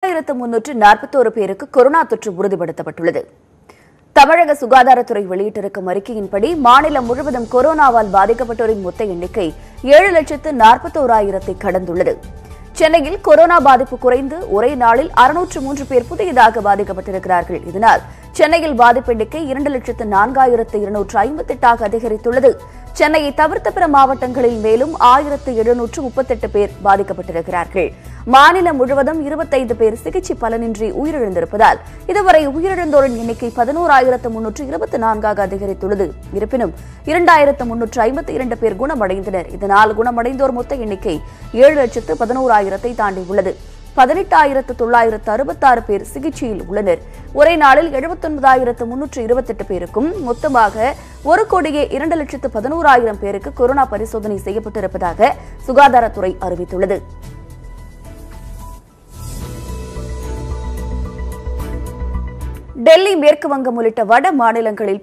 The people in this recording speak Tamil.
1341 பேருக்கு கொரோனா தொற்று உறுதிப்படுத்தப்பட்டுள்ளது. தமிழக சுகாதாரத்துறை வெளியிட்டிருக்கும் அறிக்கையின்படி மாநிலம் முழுவதும் கொரோனாவால் பாதிக்கப்பட்டோரின் மொத்த எண்ணிக்கை 7,41,000 கடந்துள்ளது. சென்னையில் கொரோனா பாதிப்பு குறைந்து ஒரே நாளில் 603 பேர் புதியதாக பாதிக்கப்பட்டிருக்கிறார்கள். இதனால் சென்னையில் பாதிப்பு எண்ணிக்கை 2,04,258 அதிகரித்துள்ளது. சென்னையை தவிர்த்த பிற மாவட்டங்களில் மேலும் 1,738 பேர் பாதிக்கப்பட்டிருக்கிறார்கள். மாநிலம் முழுவதும் 25 பேர் சிகிச்சை பலனின்றி உயிரிழந்திருப்பதால் இதுவரை உயிரிழந்தோரின் எண்ணிக்கை 11,324 அதிகரித்துள்ளது. இருப்பினும் 2,352 பேர் குணமடைந்தனர். இதனால் குணமடைந்தோர் மொத்த எண்ணிக்கை 7,11,000 தாண்டியுள்ளது. 18,966 பேர் சிகிச்சையில் உள்ளனர். ஒரே நாளில் 79,328 பேருக்கும் மொத்தமாக 1,02,11,000 பேருக்கு கொரோனா பரிசோதனை செய்யப்பட்டிருப்பதாக சுகாதாரத்துறை அறிவித்துள்ளது. டெல்லி, மேற்கு வங்கம் உள்ளிட்ட வட மாநிலங்களில்